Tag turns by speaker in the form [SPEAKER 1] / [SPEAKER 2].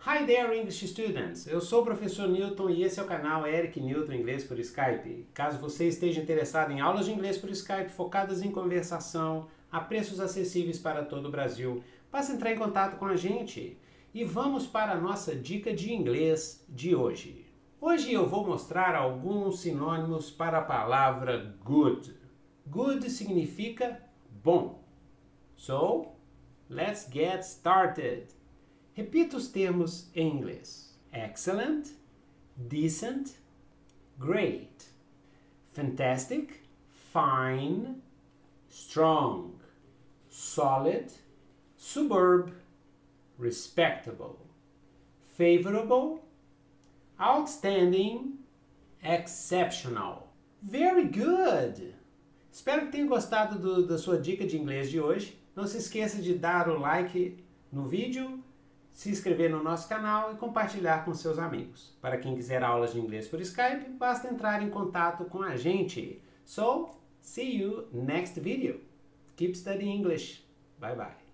[SPEAKER 1] Hi there, English students! Eu sou o professor Newton e esse é o canal Eric Newton Inglês por Skype. Caso você esteja interessado em aulas de inglês por Skype focadas em conversação, a preços acessíveis para todo o Brasil, basta entrar em contato com a gente. E vamos para a nossa dica de inglês de hoje. Hoje eu vou mostrar alguns sinônimos para a palavra good. Good significa bom. So, let's get started. Repita os termos em inglês. Excellent, decent, great, fantastic, fine, strong, solid, superb, respectable, favorable, outstanding, exceptional. Very good! Espero que tenha gostado da sua dica de inglês de hoje. Não se esqueça de dar o like no vídeo, se inscrever no nosso canal e compartilhar com seus amigos. Para quem quiser aulas de inglês por Skype, basta entrar em contato com a gente. So, see you next video. Keep studying English. Bye bye.